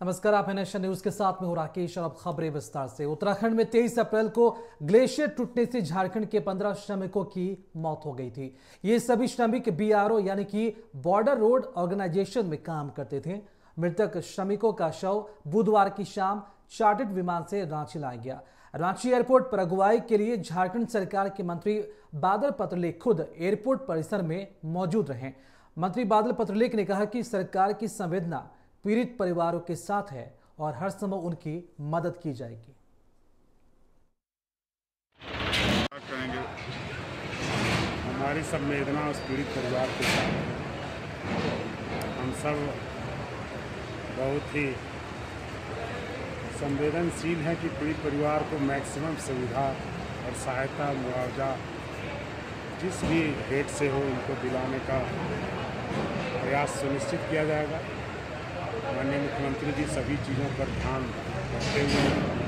नमस्कार, आप nation news के साथ में हो राकेश और अब खबरें विस्तार से। उत्तराखंड में 23 अप्रैल को ग्लेशियर टूटने से झारखंड के 15 श्रमिकों की मौत हो गई थी। ये सभी श्रमिक बीआरओ यानी कि बॉर्डर रोड ऑर्गेनाइजेशन में काम करते थे। मृतक श्रमिकों का शव बुधवार की शाम चार्टर्ड विमान से रांची लाया गया। रांची एयरपोर्ट पर अगुवाई के लिए झारखंड सरकार के मंत्री बादल पत्रलेख खुद एयरपोर्ट परिसर में मौजूद रहे। मंत्री बादल पत्रलेख ने कहा कि सरकार की संवेदना पीड़ित परिवारों के साथ है और हर समय उनकी मदद की जाएगी। कहेंगे हमारी संवेदना उस पीड़ित परिवार के साथ है। हम सब बहुत ही संवेदनशील हैं कि पीड़ित परिवार को मैक्सिमम सुविधा और सहायता मुआवजा जिस भी रेट से हो उनको दिलाने का प्रयास सुनिश्चित किया जाएगा। माननीय मुख्यमंत्री जी सभी चीज़ों पर ध्यान रखते हुए